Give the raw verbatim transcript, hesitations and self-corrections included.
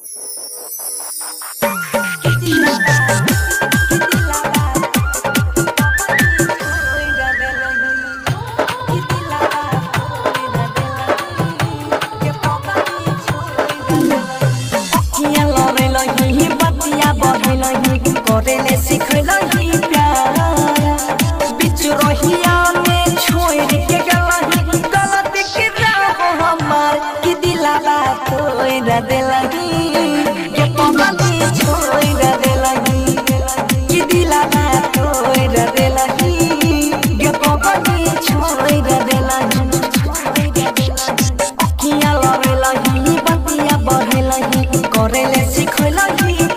करेले सिखलही प्यार बिच रहिया में छोड़ के गलही गलत के राह हमार कि दिलावा तोड़ देलही के पगली छोड़ देलही कि दिलावा तोड़ देलही के पगली छोड़ देलही अखियां लड़लही बतिया बढ़लही करेले सिखलही